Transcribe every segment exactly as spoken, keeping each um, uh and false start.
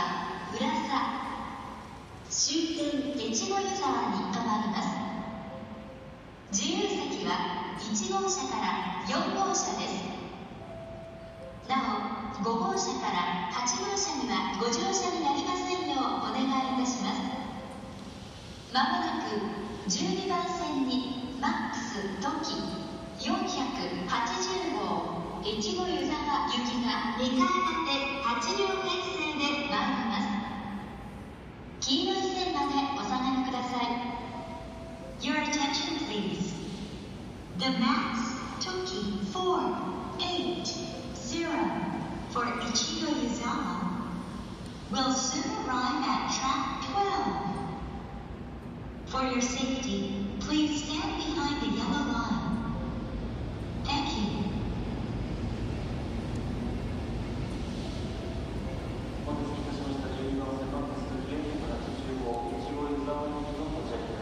は浦佐、終点越後湯沢に停まります。自由席はいち号車からよん号車です。なお、ご号車からはち号車にはご乗車になりませんようお願いいたします。まもなくじゅうにばん線にマックストキよんひゃくはちじゅう号越後湯沢行きがにかい建てはち両編成で参ります。黄色い線までお下がりください。Your attention please. The Max Toki four eight zero for Ichigo Yuzawa will soon arrive at track twelve. For your safety, please stand behind the yellow line. Thank you. お待たせいたしました。じゅうにばん線マックスよんひゃくはちじゅう号越後湯沢行きの到着です。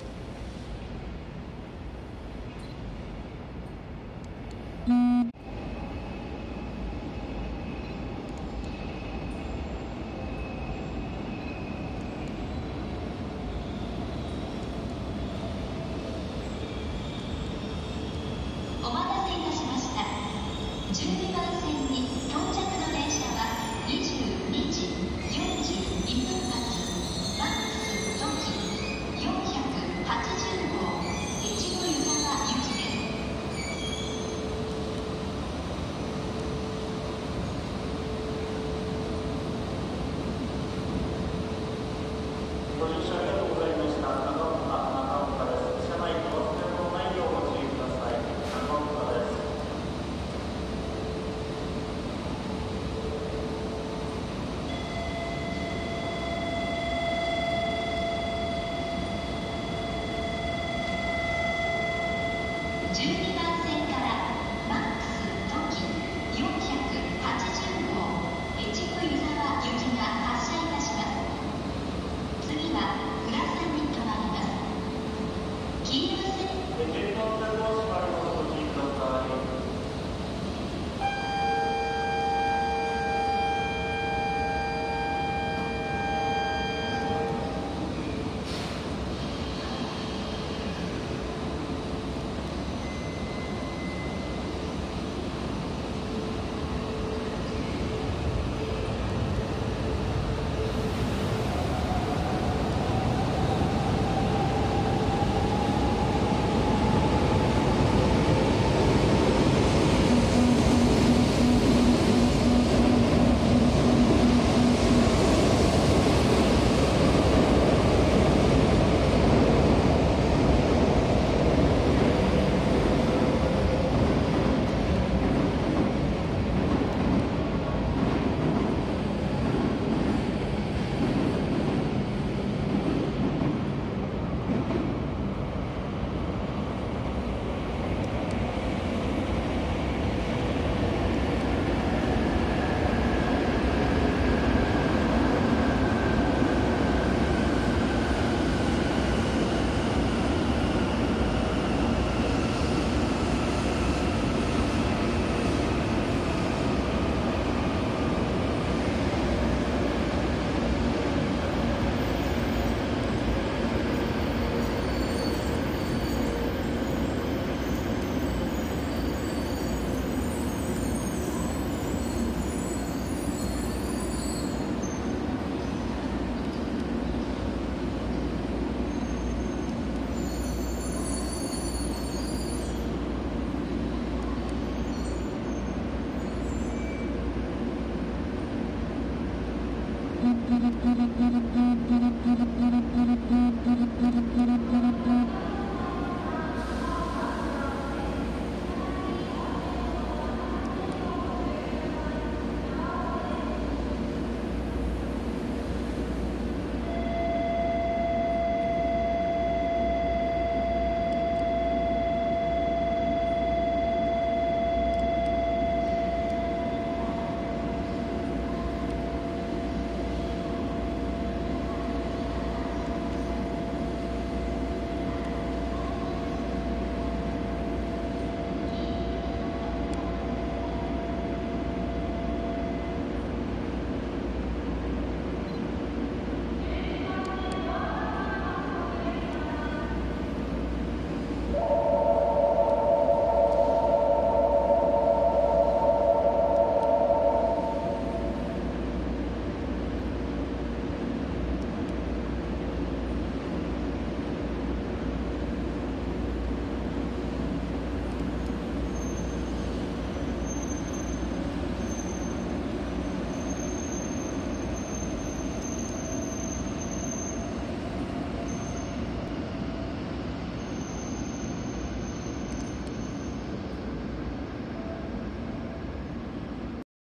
お待たせいたしました。じゅうにばん線に到着の電車はにじゅうにじよんじゅうにふん発マックストキよんひゃくはちじゅう号越後湯沢行きです。 ご乗車